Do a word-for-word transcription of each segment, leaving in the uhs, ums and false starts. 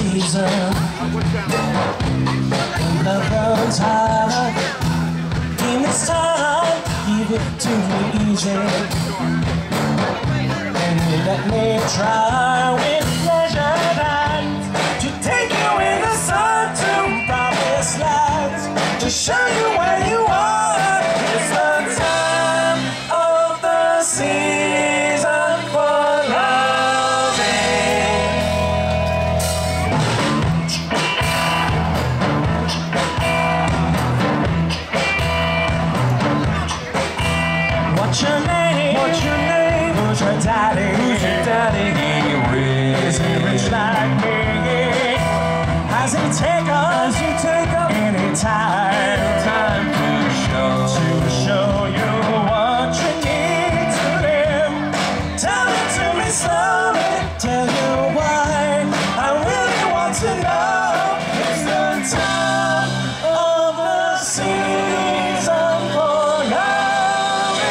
season. Love runs higher. In this time, give it to me easy. And let me try with pleasure night to take you in the sun to promised lands, to show you where you are. It's the time of the season for loving. What's your name? What's your name? Who's your daddy? Who's your daddy? Is he rich like me? Has he taken? Has he taken any time? Time to show to show you what you need to live. Tell it to me slowly. Tell you why. I really want to know. It's the time of the season for loving.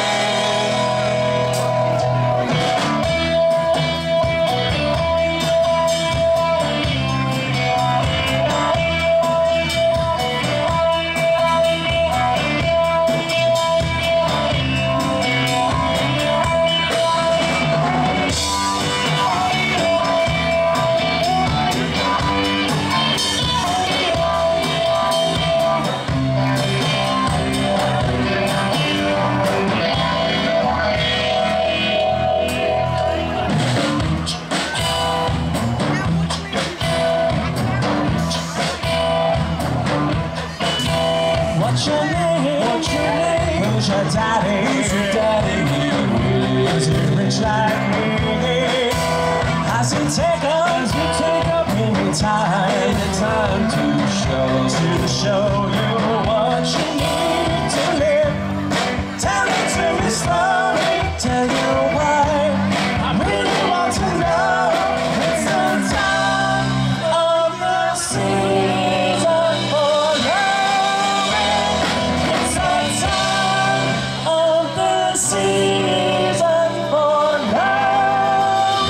What's your name? What's your name? Who's your daddy? Who's your daddy? Is he rich like me? Has he taken? Has he taken any time? Any time to show to show you what you need to live? Tell it to me slowly. Tell you why. I really want to know. It's the time of the season for love. It's the time of the season for love.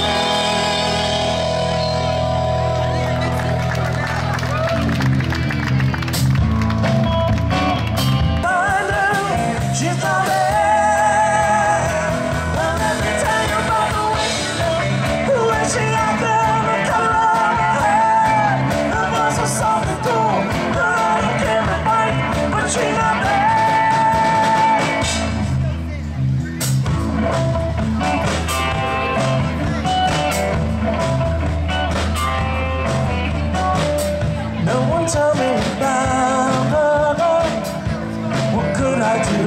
I know she's not there, but let me tell you about the way she looked, the way she acted, the color of her hair. Her voice was soft and cool, her eyes came and bright, but she's not there. No one told me about her. What could I do?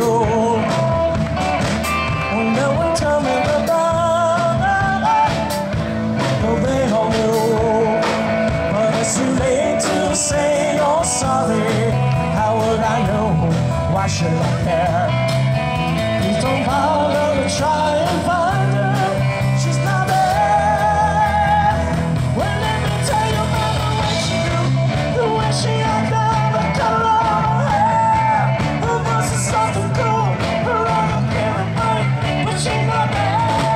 Well, no one told me about her. Oh, they all knew. But it's too late to say you're sorry. How would I know? Why should I care? Please don't bother to try and find her. She's not there. Well, let me tell you about the way she do, the way she acted, the color of her hair. Her voice is soft and cool, her eyes are clear and bright, but she's not there.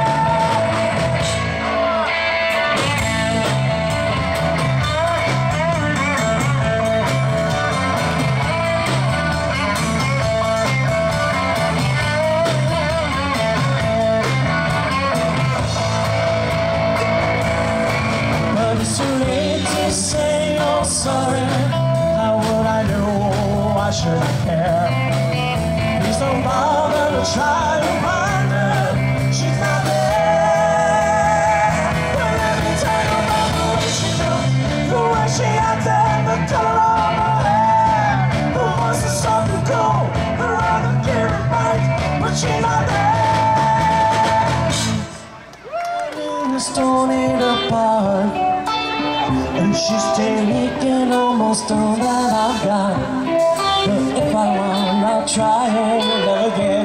But it's too late to say you're sorry. How would I know? Why should I care? Please don't bother to try and find her. She's not there. Well, let me tell you about the way she do, the way she acted, the color of her hair. Her voice is soft and cool, her eyes are clear and bright, but she's not there. In the stony apart, and she's taking almost all that I've got. But if I want, I'll try and love again.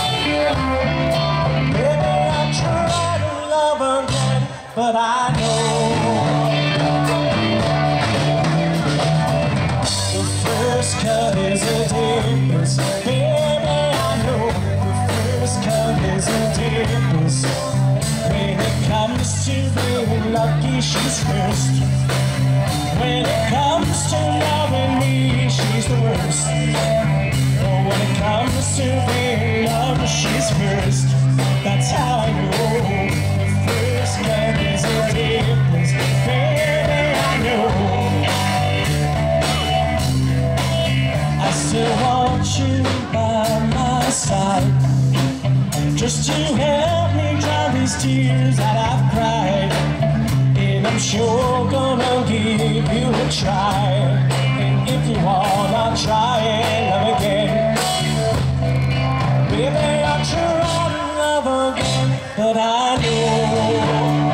Maybe I'll try to love again, but I know the first cut is the deepest. Baby, I know the first cut is the deepest. When it comes to being lucky, she's first. When it comes to loving me, she's the worst. Oh, when it comes to being loved, she's first. That's how I know the first love is a difference. Baby, I know. I still want you by my side, just to help me dry these tears that I've cried. And I'm sure gonna give you a try. And if you want, I'll try and love again. Baby, I'll try to love again, but I know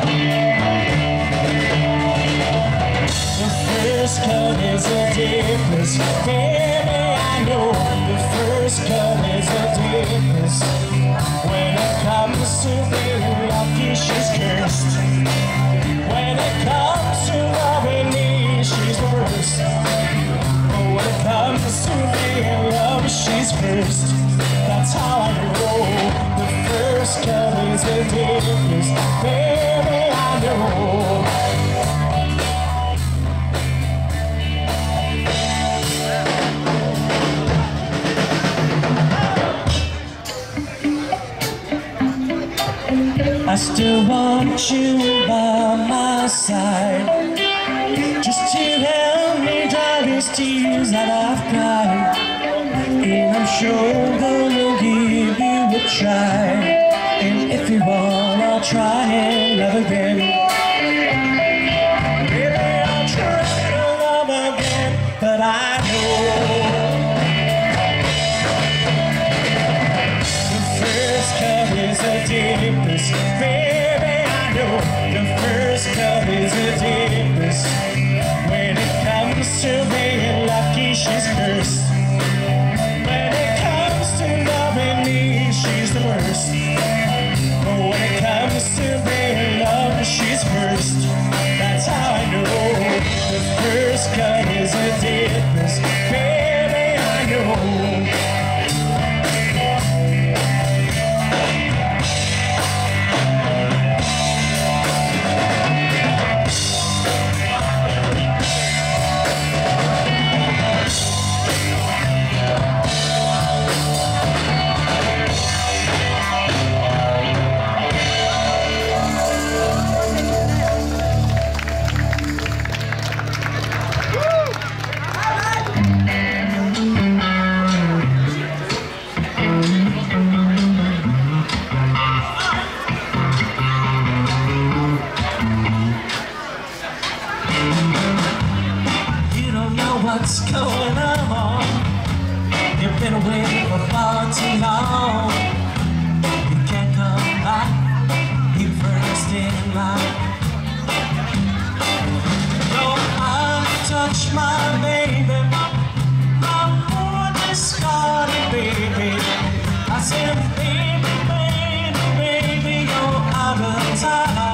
the first cut is a difference. Baby, I know the first cut is a difference. When it comes to being lucky, she's cursed. When it comes to loving me, she's the worst. But when it comes to being loved, she's first. That's how I know the first cut is a difference. Baby, I know. I still want you by my side, just to help me dry these tears that I've cried. And I'm sure gonna give you a try. And if you want, I'll try and love again. Baby, I'll try to love again, but I know the first cut is a difference. Baby, I know the first cut is a difference. When it comes to being lucky, she's cursed. When it comes to loving me, she's the worst. But when it comes to being loved, she's first. That's how I know the first cut is a difference. Baby, I know. What's going on? You've been away for far too long. You can't come back, be first in line. No, I touch my baby, my poor discarded baby. I said, baby, baby, baby, you're out of time.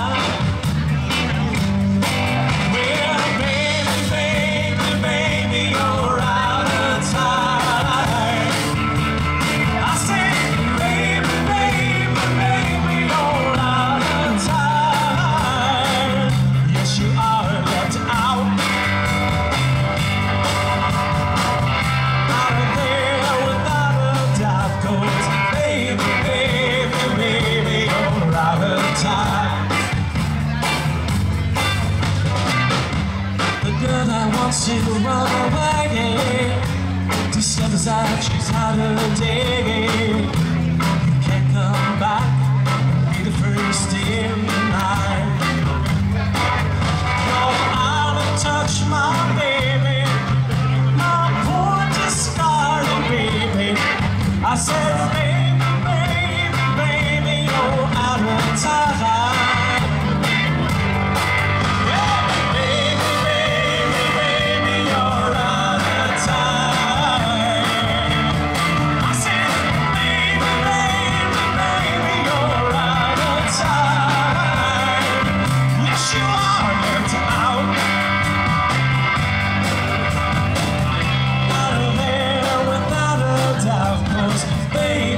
To run away, discovers out she's out of day. You can't come back, be the first in line. No, I'll touch my baby, my poor discarded baby. I said, baby, baby, baby, you're out of time. Baby,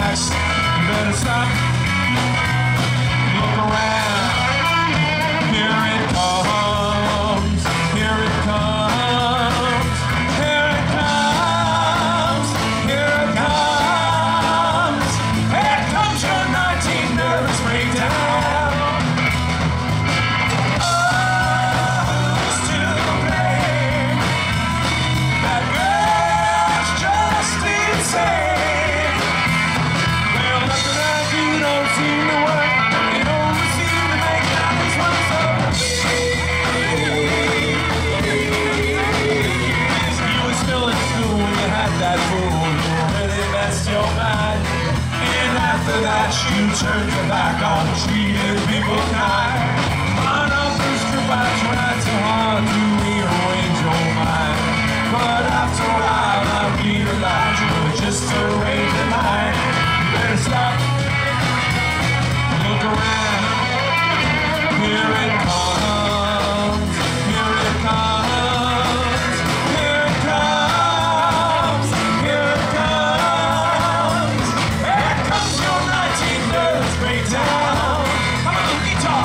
Christ, you better stop. Look around. Here it comes. Here it comes. Here it comes. Here it comes. Here comes your nineteen nervous breakdown. Oh, who's to blame? That girl's just insane. Well, nothing that you don't seem to work. You don't seem to make things work so you were still in school when you had that fool who really messed your mind. And after that, you turned your back on treating people kind. On our first trip, I tried so hard to rearrange your mind. But after a while, I realized you were just arranging mine. You better stop. Look around. Here it comes. Here it comes. Here it comes. Here it comes. Here comes your nineteen nervous breakdown. Come on, guitar.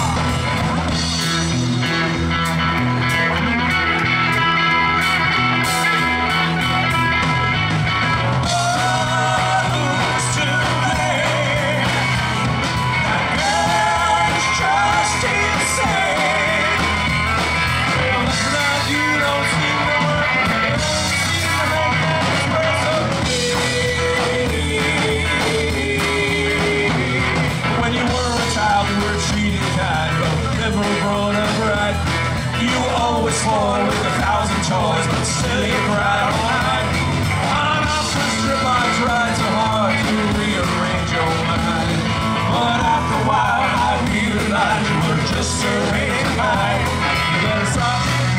Fall with a thousand toys, but still you cried all night. On our first trip, I tried so hard to rearrange your mind. But after a while, I realized you were just arranging mine. You better stop.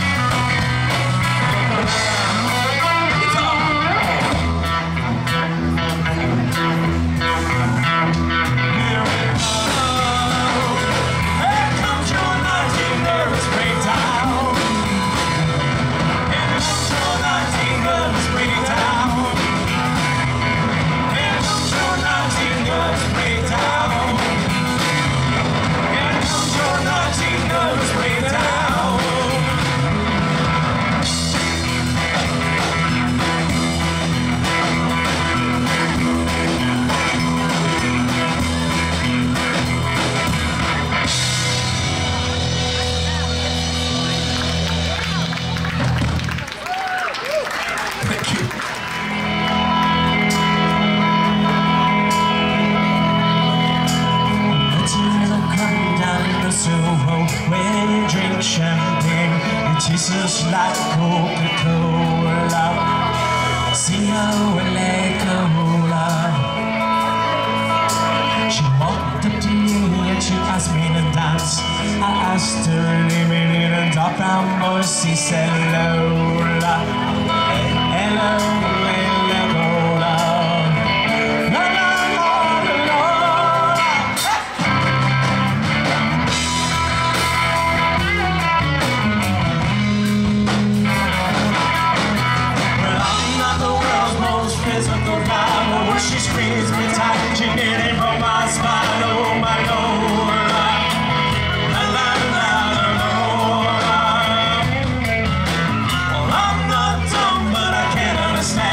It's on. Here it comes. Here comes your nineteen nervous breakdown. When you drink champagne, it tastes just like Coca-Cola. See how and let Cola. She walked up to me and she asked me to dance. I asked her her name and in a dark brown voice she said Lola. Hello, hello, Lola. She screams me tight, she nearly broke my spine. Oh my Lola, la la la la Lola. Well, I'm not dumb, but I can't understand.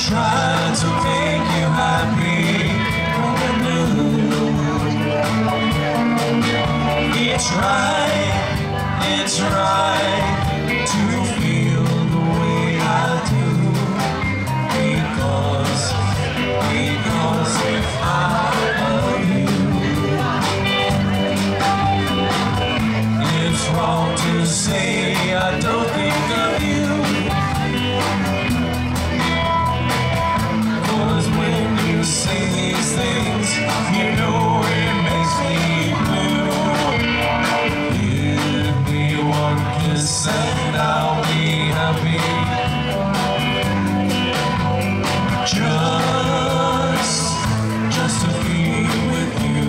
trying to make you happy. It's right, it's right to feel the way I do, because, because if I love you, it's wrong to say I don't think of you. Cause when you say these things, you know it makes me blue. And I'll be happy. Just, just to be with you.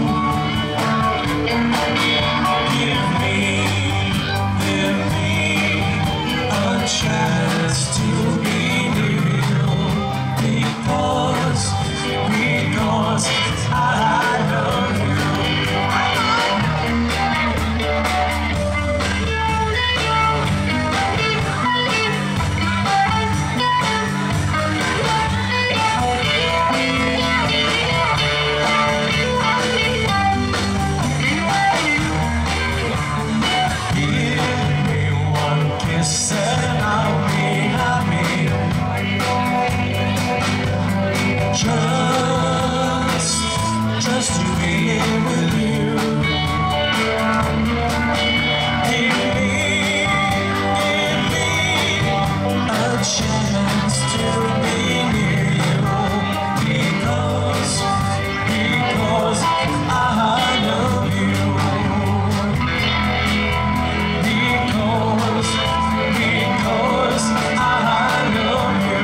Give me, give me a chance to be near you. Because, because I love you. Just, just to be with you. Give me, give me a chance to be near you. Because, because I love you. Because, because I love you.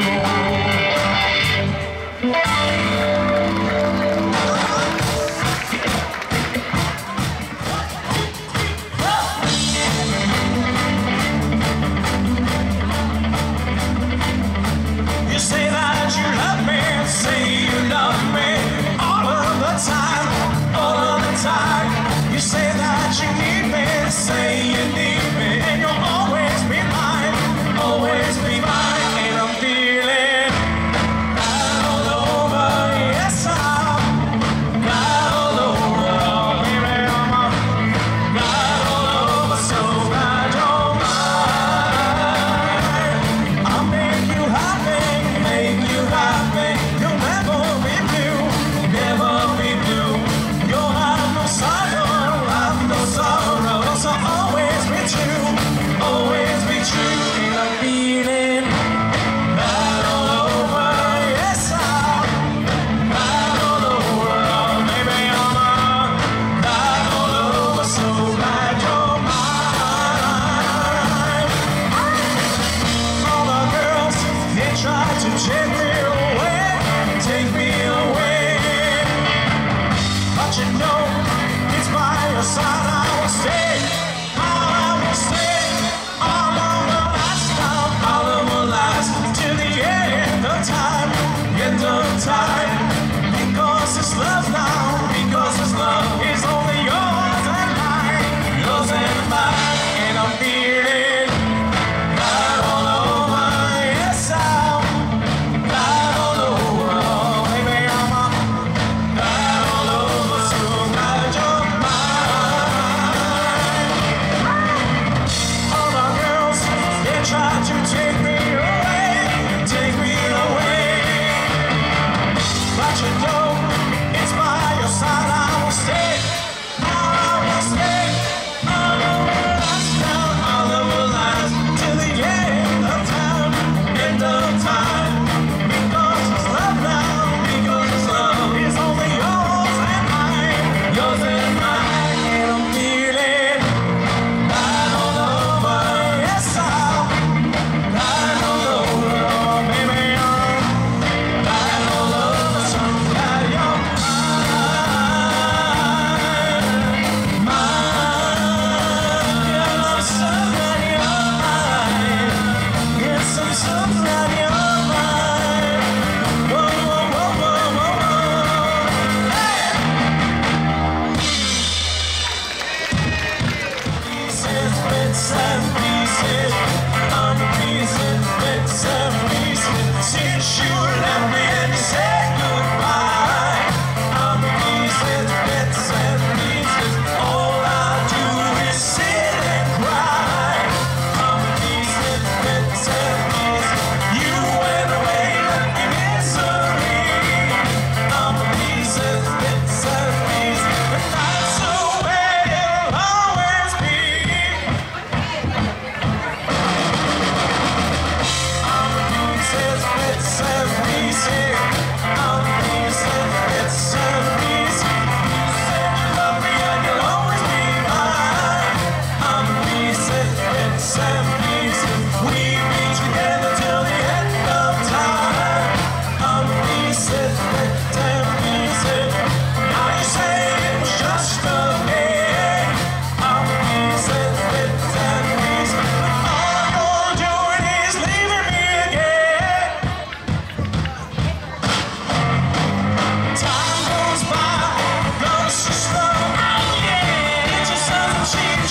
You say that you love me, say you love me all of the time, all of the time. You say that you need me, say you need me, and you'll always be mine, always be mine. And I'm feeling right all over, yes I'm right all over, baby I'm right all over, so I don't mind. I'll make you happy, make you happy. You'll never be blue, never be blue. You'll have no sorrow, have no sorrow, so always be true.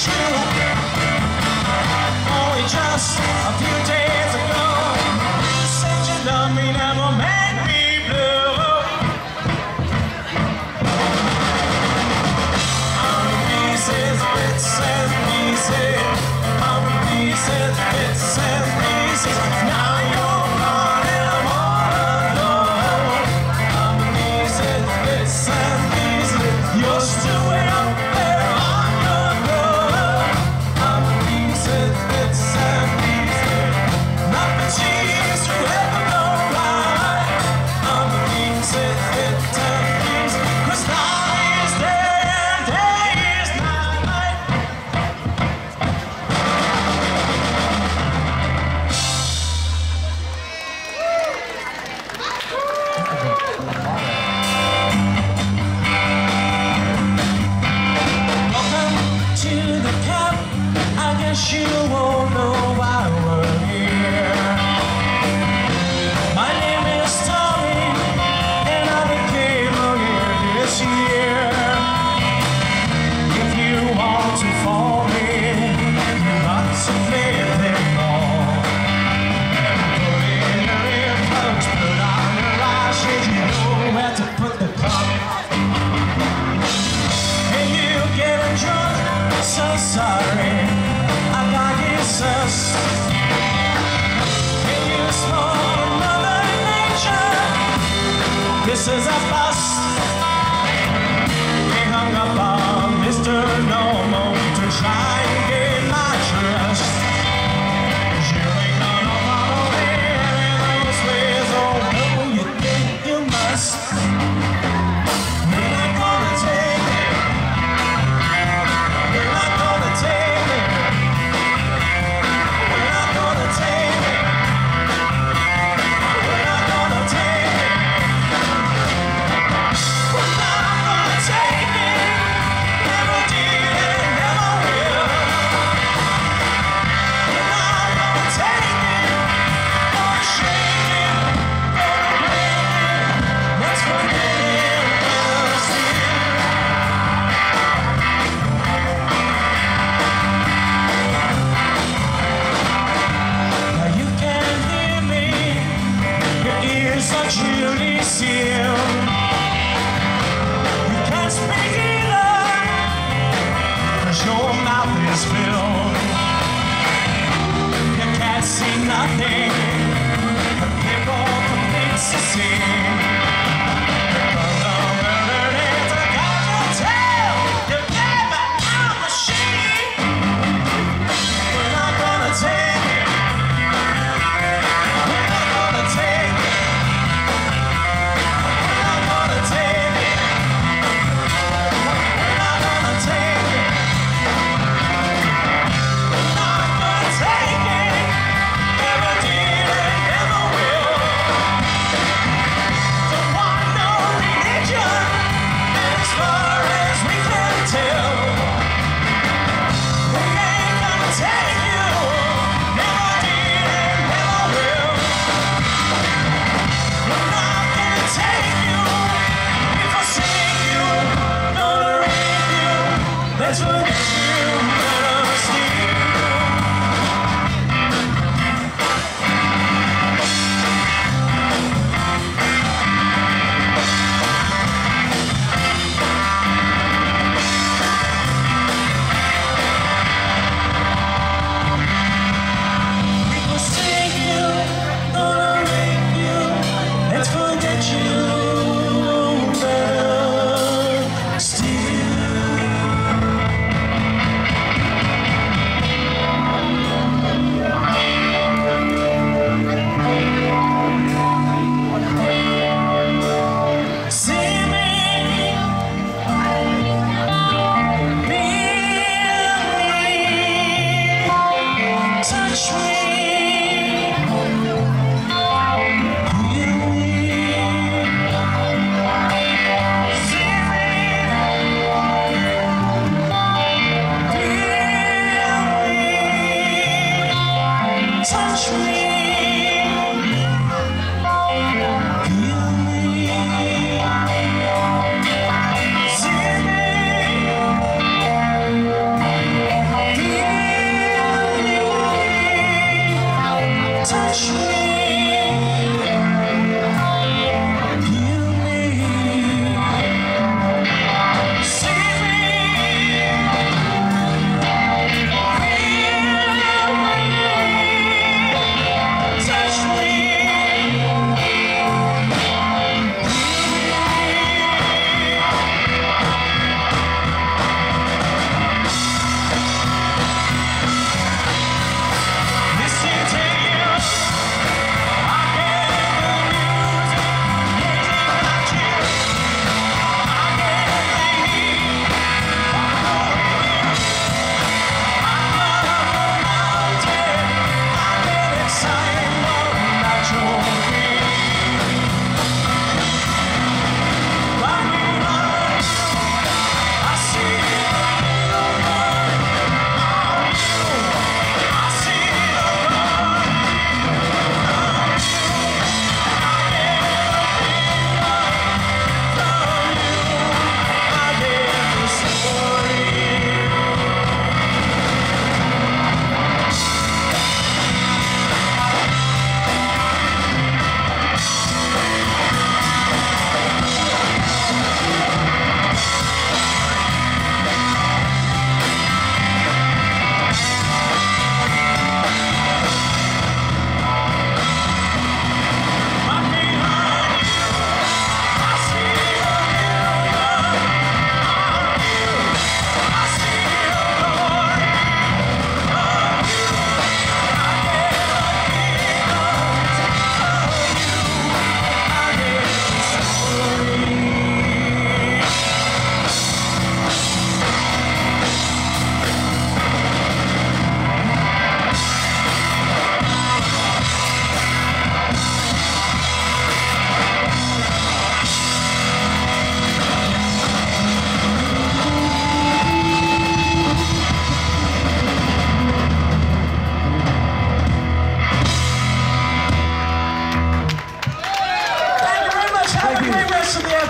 Only just a few days ago, you said you love me, never made me blue. I'm pieces, bits and pieces. I'm pieces, bits and pieces. Now you're gone and I'm all alone. I'm pieces, bits and pieces. You're still way up there on the road. I'm pieces, bits and pieces. Nothing seems to ever go right. I'm pieces, bits and pieces. 'Cause night is day and day is night. Welcome to the camp. I guess you won't know why we're here. My name is Tommy, and I became a year this year. If you want to follow me, you got to play them all. Put in your earplugs, put on your eyelashes, you know where to put the cup. And you get drunk, so sorry, I got you sus. And you smoke Mother Nature, this is a fuss. We hung up on Mister Normal to try and gain my trust. 'Cause you ain't gonna follow me in those ways, oh no, you think you must. We're not gonna take it. We're not gonna take it. We're not gonna take it. We're not gonna take it. We're not gonna take it. Never did and never will. We're not gonna take it. Gonna shake it. Gonna break it. Let's forget it. We'll see. Now you can hear me, your ears are truly sealed. You can't speak either, 'cause your mouth is filled. You can't see nothing, but people completes the scene. Because the murder is a goddamn tale, you never out machine. We're not gonna take it. We're not gonna take it. We're not gonna take it. We're not gonna take it. We're not gonna take it. Never did and never will. Don't want no religion, and as far as we can tell, we ain't gonna take you. Never did and never will. We're not gonna take you. We forsake you. Gonna rape you. Let's forget you. Let us hear. We forsake you. Gonna rape you. Let's forget you. Better still.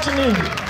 afternoon.